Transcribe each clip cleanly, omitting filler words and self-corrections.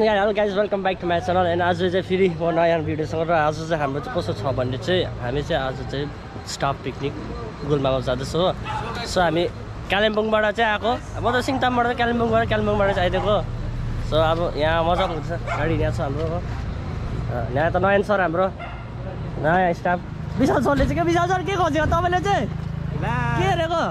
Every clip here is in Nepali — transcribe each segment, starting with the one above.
Hello guys welcome back to my channel and आज चाहिँ फेरि म नयाँ भिडियोसँग र आज चाहिँ हाम्रो चाहिँ कस्तो छ भन्ने चाहिँ हामी चाहिँ आज चाहिँ स्टाफ पिकनिक गुल्मामा जाँदैछौँ हो। सो हामी कालिम्पोङबाट चाहिँ आएको, म त सिङतामबाट कालिम्पोङबाट चाहिँ आइदिएको। सो अब यहाँ मजाको हुन्छ, गाडी यहाँ छ हाम्रो हो। यहाँ त नयन सर हाम्रो नयाँ स्टाफ। विशाल सरले चाहिँ विशाल सर के खोज्यो तपाईँले चाहिँ के हेरेको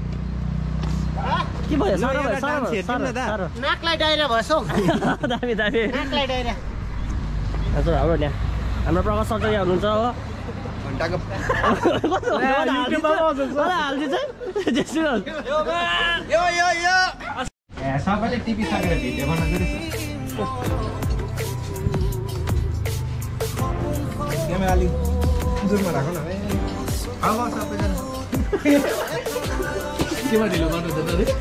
के भयो? नाकलाई डाइरिया भएछ हौ। दामी दामी नाकलाई डाइरिया। हजुर हाम्रो यहाँ हाम्रो प्रकाश सर चाहिँ यहाँ हुनुहुन्छ हो। सबैले टिभी सकेर भिडियो बनाउँदै रहेछ। क्यामेरा अलिक जुरमा राख न। अब सबैजना केमा ढिलो गर्नु हुँदैन रे?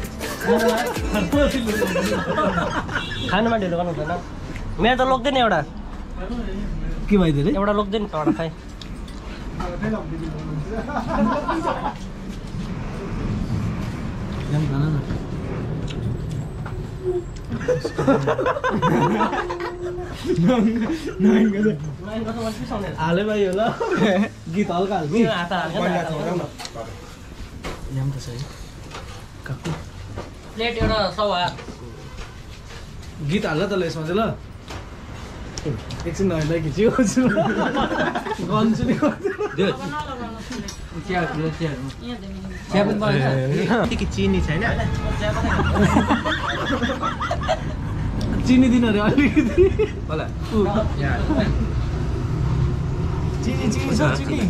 खानुमा ढिलो गर्नु हुँदैन। मेरो त लोक्दैन एउटा। के भइदियो रे? एउटा लोक्दैन त एउटा खाइ। हाले भाइ होला गीत हल्का हाल्नु यहाँ त सही काकु प्लेट एउटा सवा गीत हाल्न त यसमा चाहिँ ल एकछिन नहेर्दै खिच्यो गन्छु नि चिनी छैन चिनी दिन अरे अलिकति चिनी चिनी छ चिनी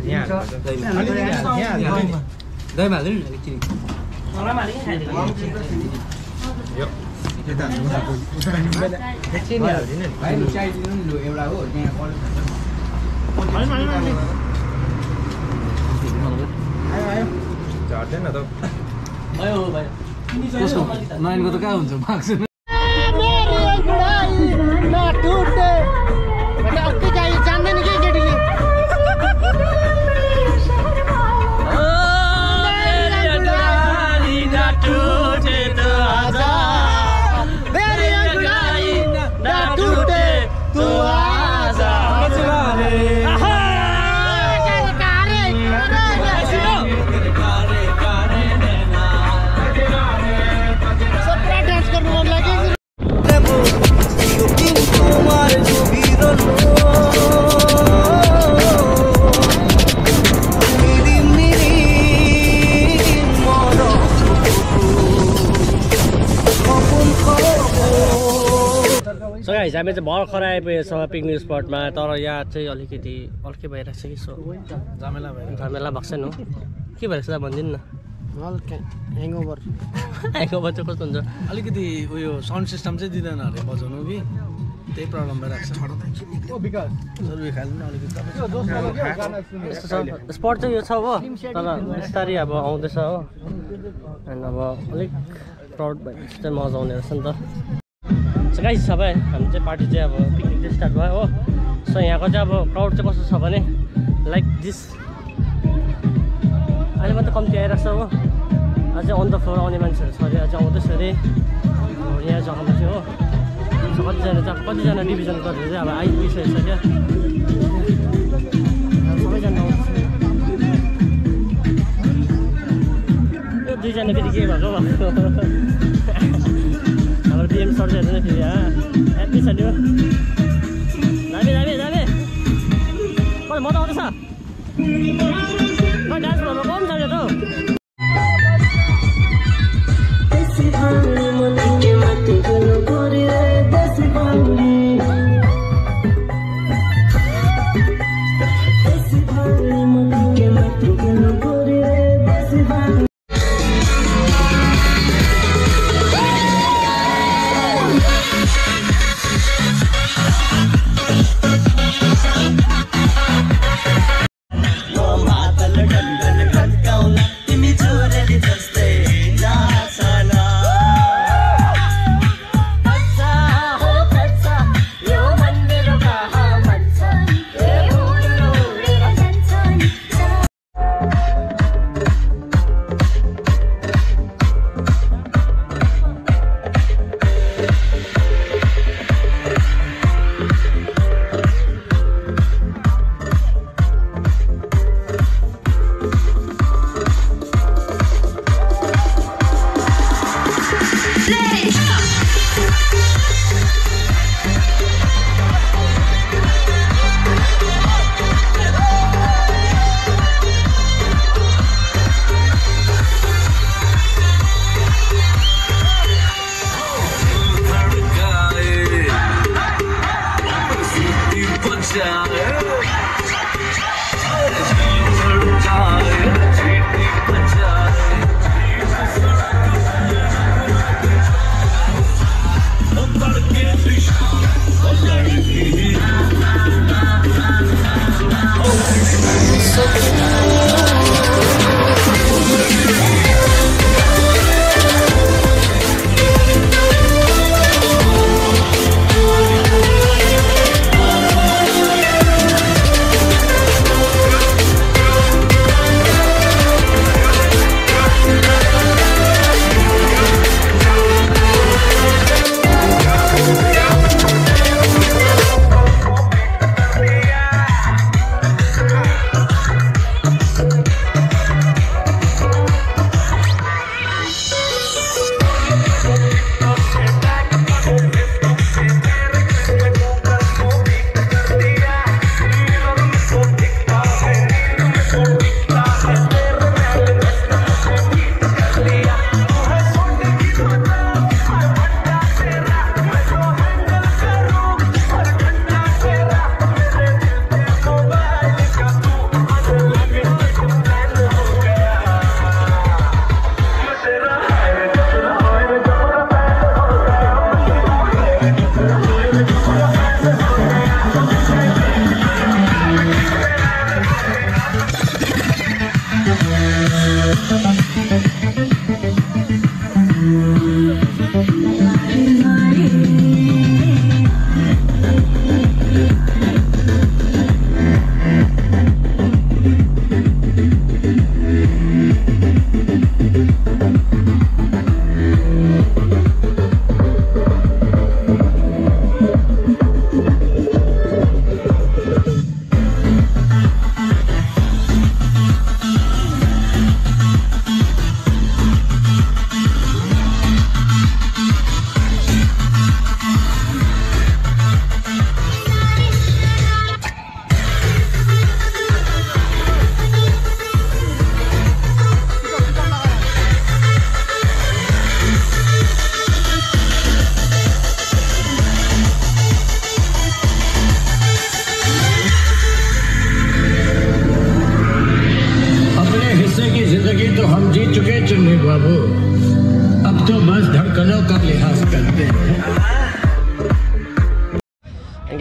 दहीमा हाल्दैन नि चिनी चिनी हाल्दिनु नि चाहिदिनु नि एउटा हो झर्दैन त नयनको त कहाँ हुन्छ माग्छु जान्दैन कि केटीले हामी चाहिँ भर्खर आइपुगेको छ पिकनिक स्पटमा। तर यहाँ चाहिँ अलिकति अर्कै भइरहेको छ कि सो झमेला भएको छैन हो। के भइरहेको छ भनिदिनु न। ह्याङओभर ह्याङओभर चाहिँ कस्तो हुन्छ? अलिकति उयो साउन्ड सिस्टम चाहिँ दिँदैन अरे बजाउनु कि त्यही प्रब्लम भइरहेको छ। यस्तो छ स्पट चाहिँ यो छ हो, तर बिस्तारै अब आउँदैछ हो। अनि अब अलिक क्राउड भएपछि चाहिँ मजा आउने रहेछ नि त। सो गाइस सबै हामी चाहिँ पार्टी चाहिँ अब पिकनिक चाहिँ स्टार्ट भयो हो। सो यहाँको चाहिँ अब क्राउड चाहिँ कस्तो छ भने लाइक दिस अहिले मात्रै कम्ती आइरहेको छ हो। अझै अन द फ्लोर आउने मान्छेहरू छ अरे, अझै आउँदैछ अरे यहाँ जग्गामा चाहिँ हो। सो कतिजना डिभिजन गरेर चाहिँ अब आइपुगिसकेको छ क्या। सबैजना आउँदैछ। यो दुईजना फेरि के भएको हाम्रो डिएम सर चाहिँ हेर्दैन फेरि ह्याप्पी छ त्यो। दामी दामी दामी मजा आउँदैछ। डान्स फ्लोरमा कम छ त्यो त।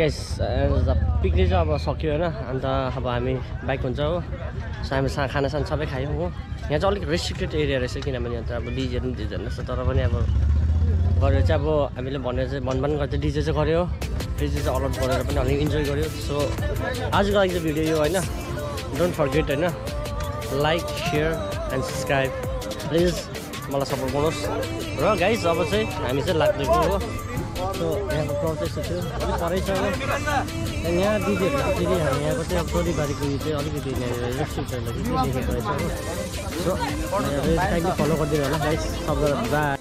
गाइस पिकनिक चाहिँ अब सक्यो होइन अन्त अब हामी बाइक हुन्छ हो सो हामी खानासाना सबै खायौँ हो यहाँ चाहिँ अलिक रेस्ट्रिक्टेड एरिया रहेछ किनभने यहाँ त अब डिजेहरू पनि दिँदैन रहेछ तर पनि अब गरेर चाहिँ अब हामीले भनेर चाहिँ भनभान गर्दै डिजे चाहिँ गऱ्यो डिजे चाहिँ अलर्ट गरेर पनि अलिक इन्जोय गऱ्यो सो आजको लागि चाहिँ भिडियो यो होइन डोन्ट फर्गेट होइन like share and subscribe please मलाई सपोर्ट गर्नुहोस् र गाइस अब चाहिँ हामी चाहिँ लाग्दैछौँ हो सो यहाँको क्राउड चाहिँ यस्तो थियो अलिक परै छ अनि यहाँ दिदीहरू फेरि हामी यहाँको चाहिँ अब चोरीबारीको यो चाहिँ अलिकति रेस्ट्रिक्टहरूलाई चाहिँ देखेको रहेछ हो सो टाइमली फलो गरिदिनु होला गाइस सबैलाई बाई